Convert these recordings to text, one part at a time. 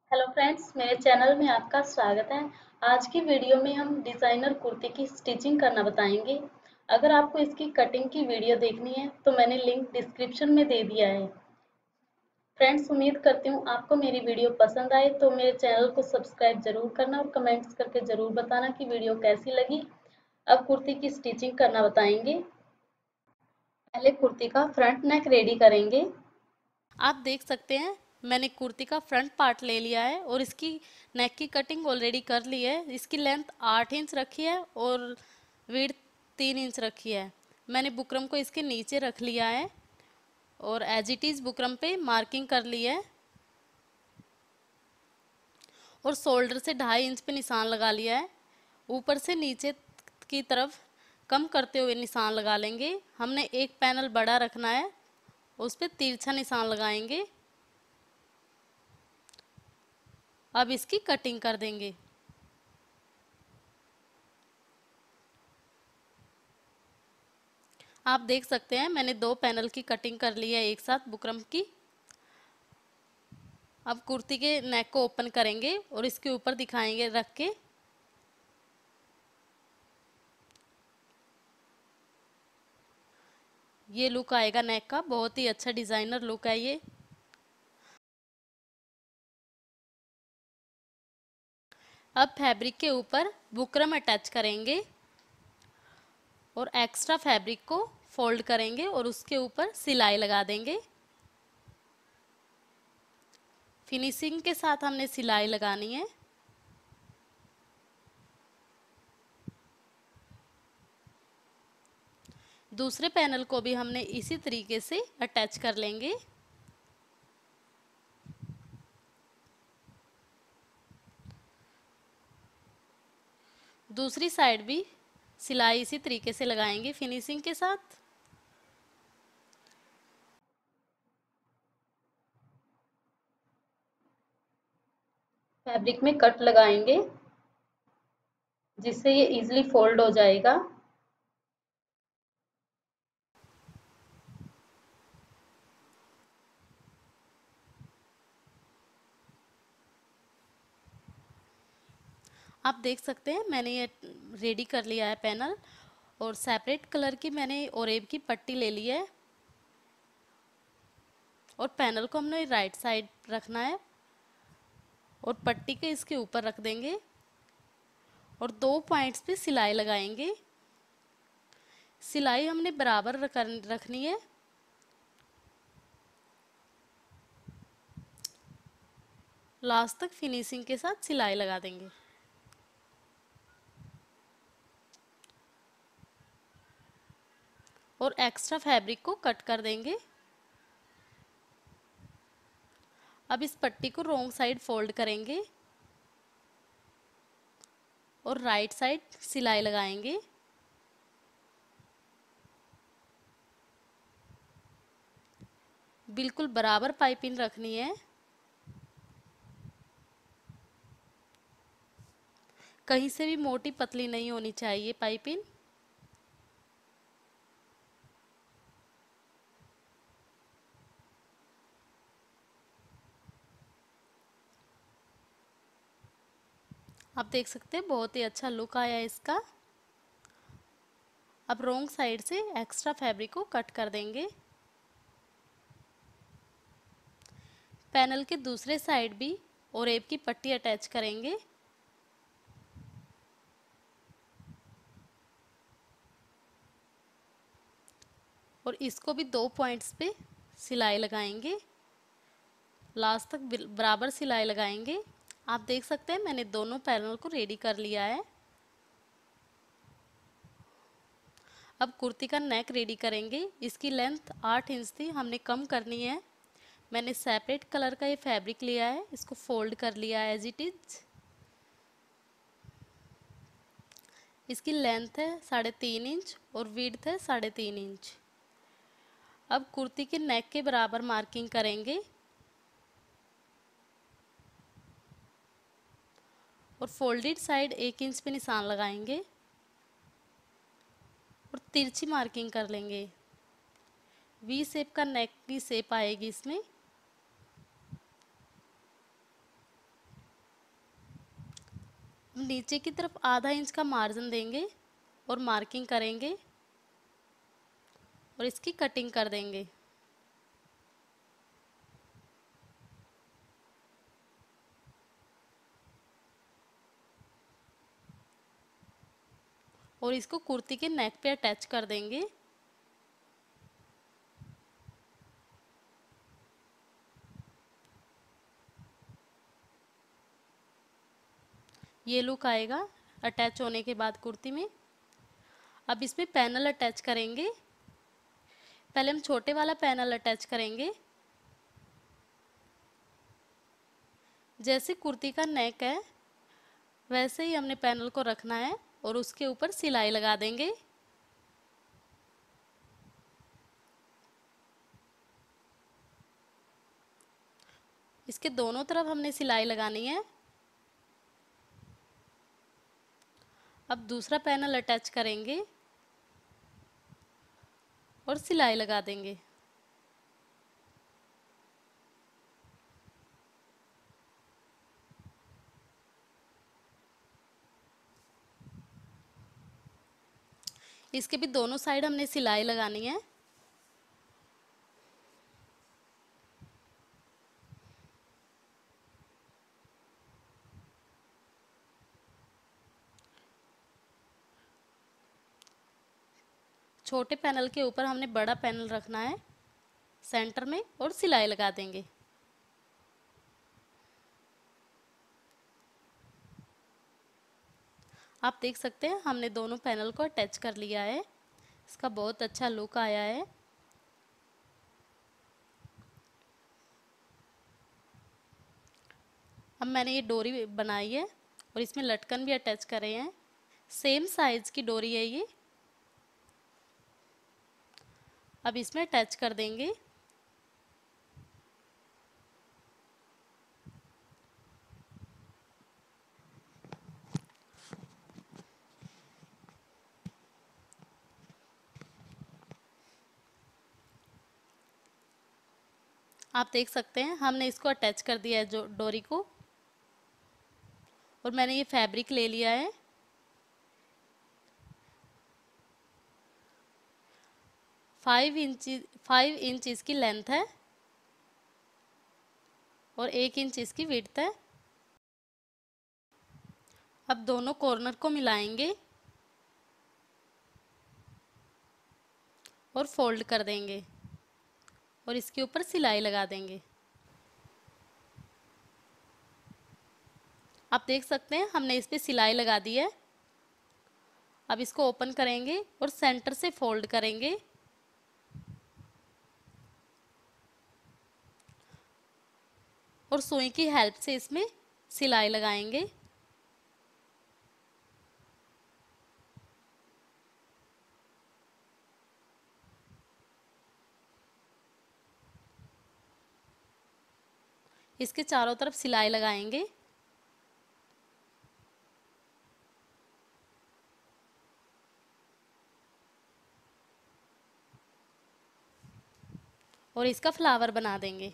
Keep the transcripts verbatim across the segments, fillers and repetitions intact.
Hello friends, मेरे channel में आपका स्वागत है। आज की वीडियो में हम डिज़ाइनर कुर्ती की स्टिचिंग करना बताएंगे। अगर आपको इसकी कटिंग की वीडियो देखनी है तो मैंने लिंक डिस्क्रिप्शन में दे दिया है। फ्रेंड्स, उम्मीद करती हूँ आपको मेरी वीडियो पसंद आए तो मेरे चैनल को सब्सक्राइब जरूर करना और कमेंट्स करके ज़रूर बताना कि वीडियो कैसी लगी। अब कुर्ती की स्टिचिंग करना बताएंगे। पहले कुर्ती का फ्रंट नेक रेडी करेंगे। आप देख सकते हैं मैंने कुर्ती का फ्रंट पार्ट ले लिया है और इसकी नेक की कटिंग ऑलरेडी कर ली है। इसकी लेंथ आठ इंच रखी है और विड्थ तीन इंच रखी है। मैंने बुकरम को इसके नीचे रख लिया है और एज इट इज़ बुकरम पे मार्किंग कर ली है और शोल्डर से ढाई इंच पे निशान लगा लिया है। ऊपर से नीचे की तरफ कम करते हुए निशान लगा लेंगे। हमने एक पैनल बड़ा रखना है, उस पर तिरछा निशान लगाएंगे। अब इसकी कटिंग कर देंगे। आप देख सकते हैं मैंने दो पैनल की कटिंग कर ली है एक साथ बुकरम की। अब कुर्ती के नेक को ओपन करेंगे और इसके ऊपर दिखाएंगे रख के। ये लुक आएगा नेक का, बहुत ही अच्छा डिजाइनर लुक है ये। अब फैब्रिक के ऊपर बुकरम अटैच करेंगे और एक्स्ट्रा फैब्रिक को फोल्ड करेंगे और उसके ऊपर सिलाई लगा देंगे। फिनिशिंग के साथ हमने सिलाई लगानी है। दूसरे पैनल को भी हमने इसी तरीके से अटैच कर लेंगे। दूसरी साइड भी सिलाई इसी तरीके से लगाएंगे फिनिशिंग के साथ। फैब्रिक में कट लगाएंगे जिससे ये इजीली फोल्ड हो जाएगा। आप देख सकते हैं मैंने ये रेडी कर लिया है पैनल और सेपरेट कलर की मैंने ओरेब की पट्टी ले ली है और पैनल को हमने राइट साइड रखना है और पट्टी के इसके ऊपर रख देंगे और दो पॉइंट्स पे सिलाई लगाएंगे। सिलाई हमने बराबर रखनी है। लास्ट तक फिनिशिंग के साथ सिलाई लगा देंगे। और एक्स्ट्रा फैब्रिक को कट कर देंगे। अब इस पट्टी को रोंग साइड फोल्ड करेंगे और राइट साइड सिलाई लगाएंगे। बिल्कुल बराबर पाइपिंग रखनी है, कहीं से भी मोटी पतली नहीं होनी चाहिए पाइपिंग। आप देख सकते हैं बहुत ही अच्छा लुक आया इसका। अब रोंग साइड से एक्स्ट्रा फैब्रिक को कट कर देंगे। पैनल के दूसरे साइड भी ओरेब की पट्टी अटैच करेंगे। और इसको भी दो पॉइंट्स पे सिलाई लगाएंगे। लास्ट तक बराबर सिलाई लगाएंगे। आप देख सकते हैं मैंने दोनों पैनल को रेडी कर लिया है। अब कुर्ती का नेक रेडी करेंगे। इसकी लेंथ आठ इंच थी, हमने कम करनी है। मैंने सेपरेट कलर का ये फैब्रिक लिया है, इसको फोल्ड कर लिया है एज इट इज। इसकी लेंथ है साढ़े तीन इंच और विड्थ है साढ़े तीन इंच। अब कुर्ती के नेक के बराबर मार्किंग करेंगे और फोल्डेड साइड एक इंच पे निशान लगाएंगे और तिरछी मार्किंग कर लेंगे। वी शेप का नेक की शेप आएगी इसमें। नीचे की तरफ आधा इंच का मार्जिन देंगे और मार्किंग करेंगे और इसकी कटिंग कर देंगे। और इसको कुर्ती के नेक पे अटैच कर देंगे। ये लुक आएगा अटैच होने के बाद कुर्ती में। अब इसमें पैनल अटैच करेंगे। पहले हम छोटे वाला पैनल अटैच करेंगे। जैसे कुर्ती का नेक है वैसे ही हमने पैनल को रखना है और उसके ऊपर सिलाई लगा देंगे। इसके दोनों तरफ हमने सिलाई लगानी है। अब दूसरा पैनल अटैच करेंगे और सिलाई लगा देंगे। इसके भी दोनों साइड हमने सिलाई लगानी है। छोटे पैनल के ऊपर हमने बड़ा पैनल रखना है सेंटर में और सिलाई लगा देंगे। आप देख सकते हैं हमने दोनों पैनल को अटैच कर लिया है। इसका बहुत अच्छा लुक आया है। अब मैंने ये डोरी बनाई है और इसमें लटकन भी अटैच करे हैं। सेम साइज की डोरी है ये। अब इसमें अटैच कर देंगे। आप देख सकते हैं हमने इसको अटैच कर दिया है जो डोरी को। और मैंने ये फैब्रिक ले लिया है। फाइव इंच फाइव इंच इसकी लेंथ है और एक इंच इसकी विड्थ है। अब दोनों कॉर्नर को मिलाएंगे और फोल्ड कर देंगे और इसके ऊपर सिलाई लगा देंगे। आप देख सकते हैं हमने इस पे सिलाई लगा दी है। अब इसको ओपन करेंगे और सेंटर से फोल्ड करेंगे। और सुई की हेल्प से इसमें सिलाई लगाएंगे। इसके चारों तरफ सिलाई लगाएंगे। और इसका फ्लावर बना देंगे।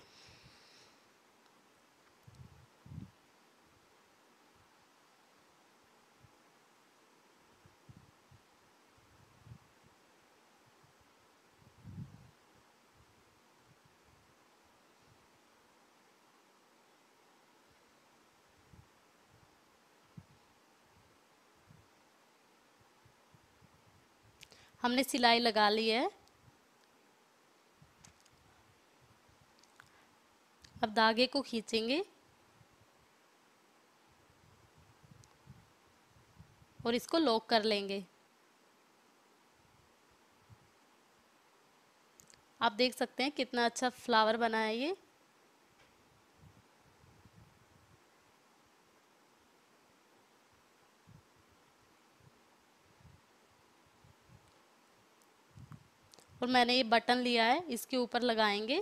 हमने सिलाई लगा ली है। अब धागे को खींचेंगे और इसको लॉक कर लेंगे। आप देख सकते हैं कितना अच्छा फ्लावर बना है ये। और मैंने ये बटन लिया है इसके ऊपर लगाएंगे।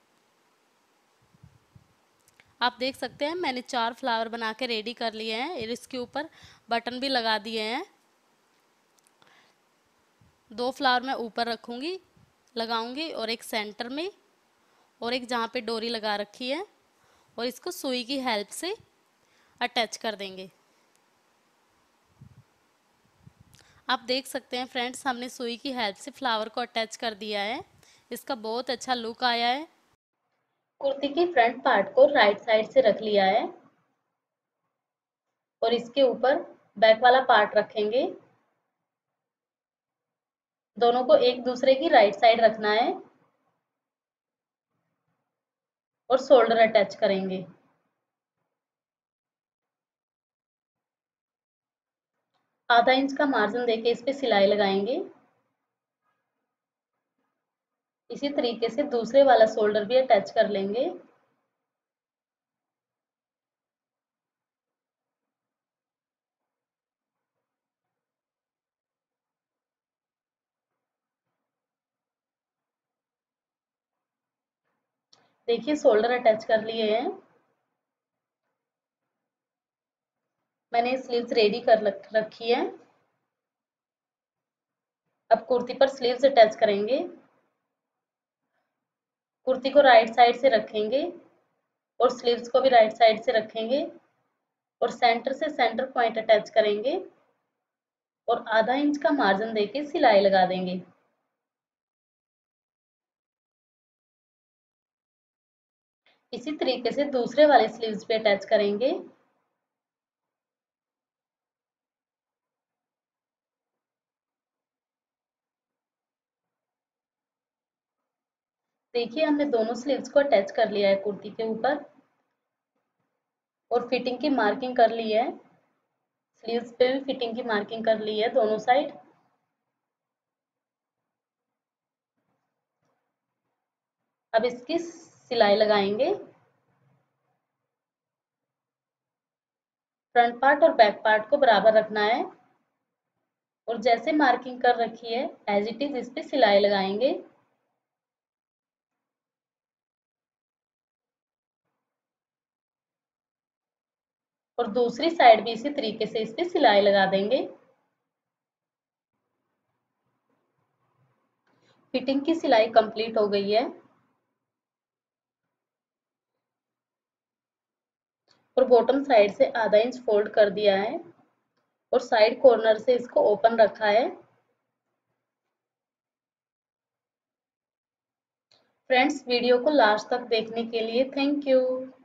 आप देख सकते हैं मैंने चार फ्लावर बना के रेडी कर लिए हैं और इसके ऊपर बटन भी लगा दिए हैं। दो फ्लावर मैं ऊपर रखूँगी लगाऊंगी और एक सेंटर में और एक जहाँ पे डोरी लगा रखी है और इसको सुई की हेल्प से अटैच कर देंगे। आप देख सकते हैं फ्रेंड्स, हमने सुई की हेल्प से फ्लावर को अटैच कर दिया है। इसका बहुत अच्छा लुक आया है। कुर्ती की फ्रंट पार्ट को राइट साइड से रख लिया है और इसके ऊपर बैक वाला पार्ट रखेंगे। दोनों को एक दूसरे की राइट साइड रखना है और शोल्डर अटैच करेंगे। आधा इंच का मार्जिन देके इस पे सिलाई लगाएंगे। इसी तरीके से दूसरे वाला शोल्डर भी अटैच कर लेंगे। देखिए शोल्डर अटैच कर लिए हैं। मैंने स्लीव्स रेडी कर रखी है। अब कुर्ती पर स्लीव्स अटैच करेंगे। कुर्ती को राइट साइड से रखेंगे और स्लीव्स को भी राइट साइड से रखेंगे और सेंटर से सेंटर पॉइंट अटैच करेंगे और आधा इंच का मार्जिन देके सिलाई लगा देंगे। इसी तरीके से दूसरे वाले स्लीव्स पे अटैच करेंगे। देखिए हमने दोनों स्लीव्स को अटैच कर लिया है कुर्ती के ऊपर और फिटिंग की मार्किंग कर ली है। स्लीव्स पे भी फिटिंग की मार्किंग कर ली है दोनों साइड। अब इसकी सिलाई लगाएंगे। फ्रंट पार्ट और बैक पार्ट को बराबर रखना है और जैसे मार्किंग कर रखी है एज इट इज इस पे सिलाई लगाएंगे। और दूसरी साइड भी इसी तरीके से इस पे सिलाई लगा देंगे। फिटिंग की सिलाई कंप्लीट हो गई है और बॉटम साइड से आधा इंच फोल्ड कर दिया है और साइड कॉर्नर से इसको ओपन रखा है। फ्रेंड्स, वीडियो को लास्ट तक देखने के लिए थैंक यू।